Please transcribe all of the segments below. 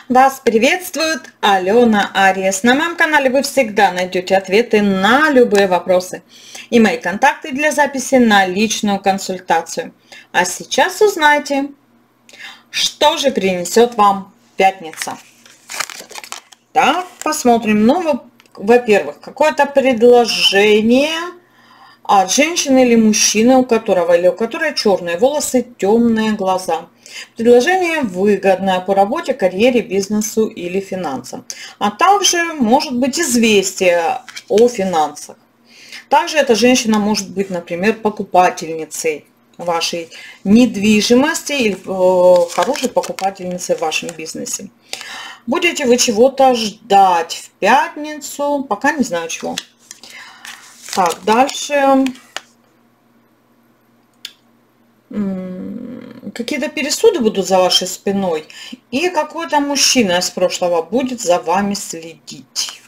Вас приветствует Алена Ариес. На моем канале вы всегда найдете ответы на любые вопросы и мои контакты для записи на личную консультацию. А сейчас узнайте, что же принесет вам пятница. Так, посмотрим. Ну, во-первых, какое-то предложение от женщины или мужчины, у которого или у которой черные волосы, темные глаза. Предложение выгодное по работе, карьере, бизнесу или финансам. А также может быть известие о финансах. Также эта женщина может быть, например, покупательницей вашей недвижимости или хорошей покупательницей в вашем бизнесе. Будете вы чего-то ждать в пятницу, пока не знаю чего. Так, дальше. Какие-то пересуды будут за вашей спиной. И какой-то мужчина из прошлого будет за вами следить.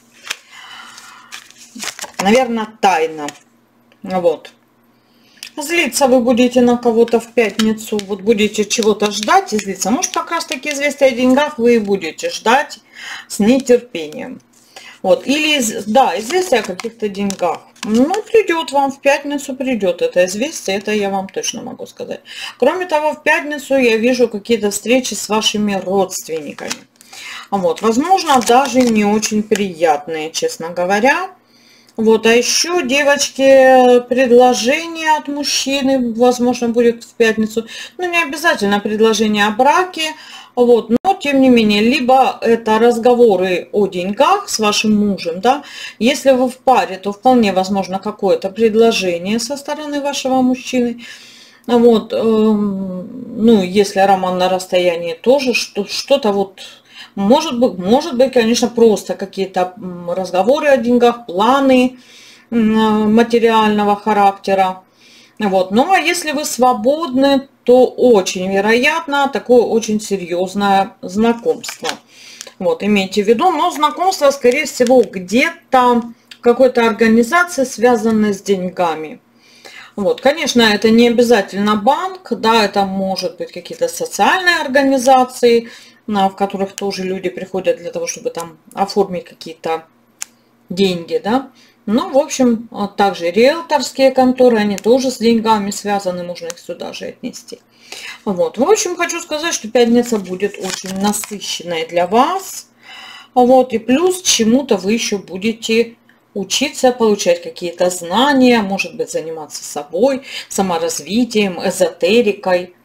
Наверное, тайно. Вот. Злиться вы будете на кого-то в пятницу. Вот будете чего-то ждать и злиться. Может, как раз таки известие о деньгах вы и будете ждать с нетерпением. Вот, или, да, известие о каких-то деньгах. Ну, придет вам в пятницу, придет это известие, это я вам точно могу сказать. Кроме того, в пятницу я вижу какие-то встречи с вашими родственниками. Вот, возможно, даже не очень приятные, честно говоря. Вот, а еще, девочки, предложение от мужчины, возможно, будет в пятницу. Ну, не обязательно предложение о браке. Вот, но тем не менее, либо это разговоры о деньгах с вашим мужем, да, если вы в паре, то вполне возможно какое-то предложение со стороны вашего мужчины, вот, ну, если роман на расстоянии, тоже что-то вот, может быть, конечно, просто какие-то разговоры о деньгах, планы материального характера. Вот. Ну, а если вы свободны, то очень вероятно такое очень серьезное знакомство. Вот, имейте в виду, но знакомство, скорее всего, где-то в какой-то организации, связанной с деньгами. Вот, конечно, это не обязательно банк, да, это может быть какие-то социальные организации, в которых тоже люди приходят для того, чтобы там оформить какие-то деньги, да. Ну, в общем, также риэлторские конторы, они тоже с деньгами связаны, можно их сюда же отнести. Вот, в общем, хочу сказать, что пятница будет очень насыщенной для вас. Вот, и плюс чему-то вы еще будете учиться, получать какие-то знания, может быть, заниматься собой, саморазвитием, эзотерикой.